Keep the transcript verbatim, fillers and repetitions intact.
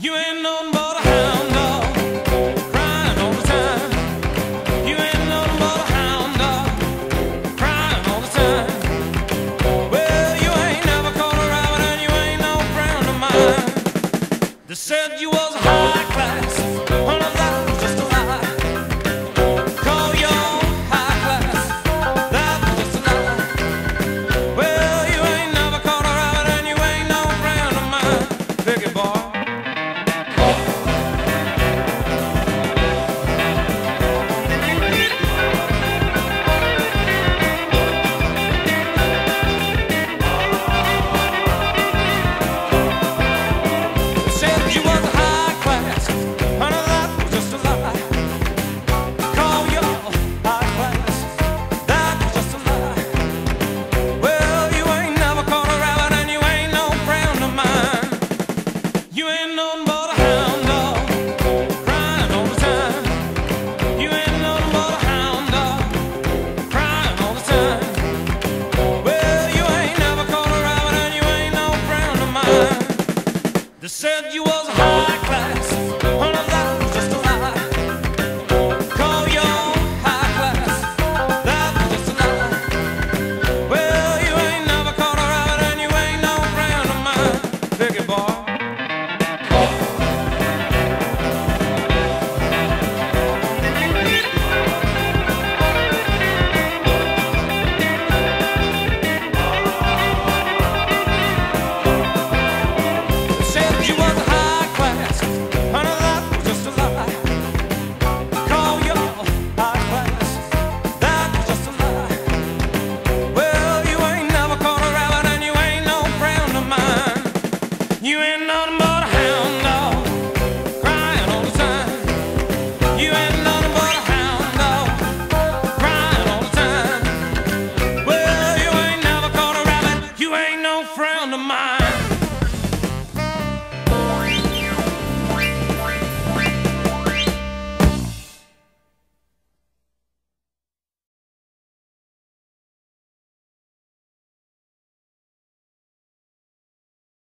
You ain't nothing but a hound dog, crying all the time. You ain't nothing but a hound dog, crying all the time. Well, you ain't never caught a rabbit and you ain't no friend of mine. They said you was high class, well, that was just a lie. Call you high class, that was just a lie. Well, you ain't never caught a rabbit and you ain't no friend of mine, Piggy boy. They said you was high class, well, that was just a lie. Call you high class, that was just a lie. Well, you ain't never caught a rabbit and you ain't no friend of mine, Piggy boy. You ain't nothing but a hound dog, crying all the time. You ain't nothing but a hound dog, crying all the time. Well, you ain't never caught a rabbit, you ain't no friend of mine.